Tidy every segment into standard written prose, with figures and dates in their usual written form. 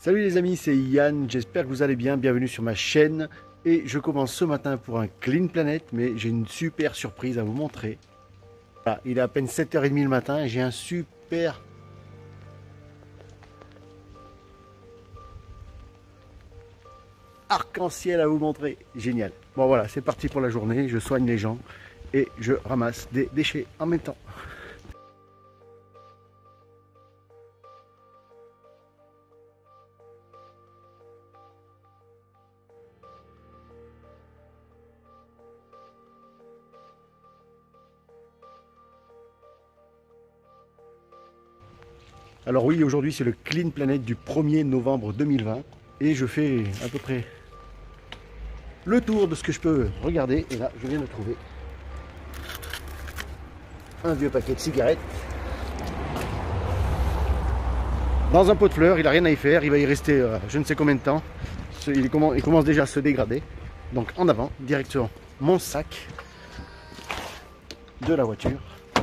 Salut les amis, c'est Yann, j'espère que vous allez bien, bienvenue sur ma chaîne. Et je commence ce matin pour un Clean Planet, mais j'ai une super surprise à vous montrer. Voilà, il est à peine 7h30 le matin et j'ai un super arc-en-ciel à vous montrer. Génial. Bon voilà, c'est parti pour la journée, je soigne les gens et je ramasse des déchets en même temps. Alors oui, aujourd'hui c'est le Clean Planet du 1er novembre 2020 et je fais à peu près le tour de ce que je peux regarder. Et là, je viens de trouver un vieux paquet de cigarettes dans un pot de fleurs. Il n'a rien à y faire, il va y rester je ne sais combien de temps. Il commence déjà à se dégrader. Donc en avant, direction mon sac de la voiture.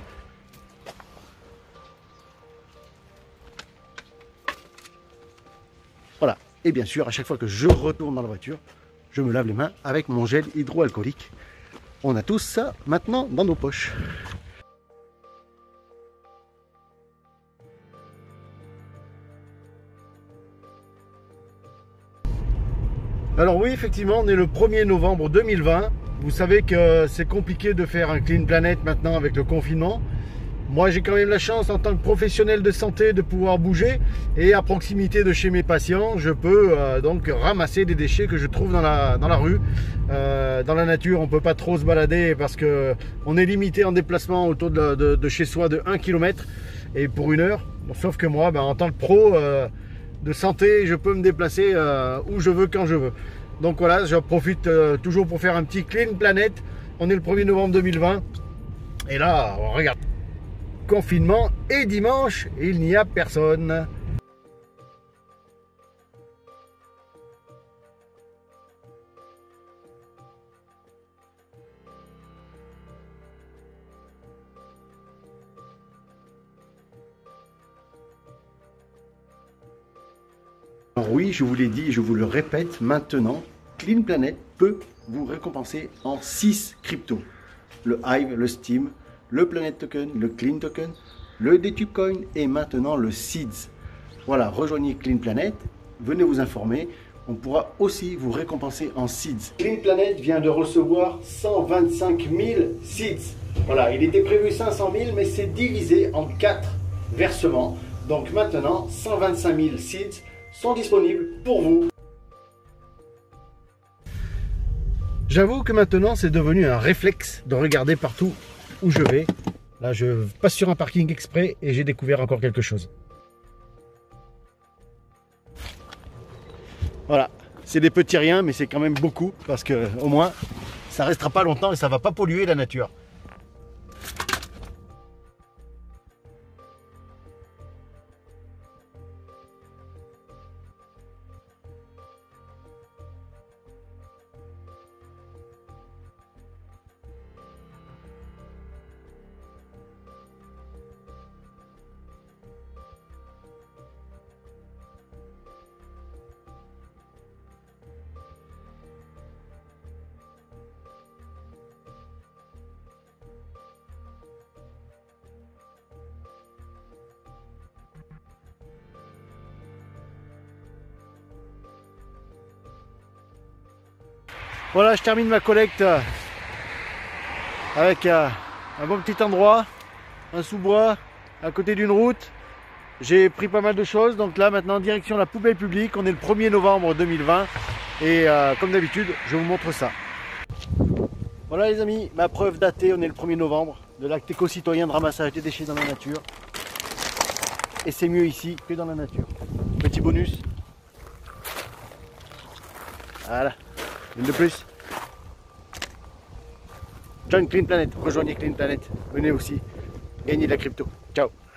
Voilà, et bien sûr, à chaque fois que je retourne dans la voiture, je me lave les mains avec mon gel hydroalcoolique. On a tous ça maintenant dans nos poches. Alors oui, effectivement, on est le 1er novembre 2020. Vous savez que c'est compliqué de faire un Clean Planet maintenant avec le confinement. Moi, j'ai quand même la chance en tant que professionnel de santé de pouvoir bouger et à proximité de chez mes patients, je peux donc ramasser des déchets que je trouve dans la rue. Dans la nature, on ne peut pas trop se balader parce qu'on est limité en déplacement autour de chez soi de 1 km et pour 1 heure. Bon, sauf que moi, en tant que pro de santé, je peux me déplacer où je veux, quand je veux. Donc voilà, j'en profite toujours pour faire un petit Clean Planet. On est le 1er novembre 2020 et là, regarde. Confinement et dimanche, il n'y a personne. Alors oui, je vous l'ai dit et je vous le répète maintenant, Clean Planet peut vous récompenser en 6 cryptos. Le Hive, le Steam, le Planet Token, le Clean Token, le DTube Coin et maintenant le Seeds. Voilà, rejoignez Clean Planet, venez vous informer. On pourra aussi vous récompenser en Seeds. Clean Planet vient de recevoir 125 000 Seeds. Voilà, il était prévu 500 000, mais c'est divisé en 4 versements. Donc maintenant, 125 000 Seeds sont disponibles pour vous. J'avoue que maintenant, c'est devenu un réflexe de regarder partout où je vais. Là, je passe sur un parking exprès et j'ai découvert encore quelque chose. Voilà, c'est des petits riens, mais c'est quand même beaucoup parce que au moins, ça restera pas longtemps et ça va pas polluer la nature. Voilà, je termine ma collecte avec un bon petit endroit, un sous-bois, à côté d'une route. J'ai pris pas mal de choses, donc là maintenant direction la poubelle publique. On est le 1er novembre 2020 et comme d'habitude, je vous montre ça. Voilà les amis, ma preuve datée, on est le 1er novembre de l'acte éco-citoyen de ramassage des déchets dans la nature. Et c'est mieux ici que dans la nature. Petit bonus. Voilà. Une de plus. Join Clean Planet, rejoignez Clean Planet, venez aussi gagner de la crypto. Ciao.